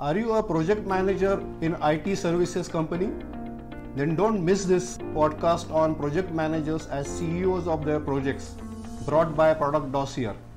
Are you a project manager in IT services company? Then don't miss this podcast on project managers as CEOs of their projects, brought by Product Dossier.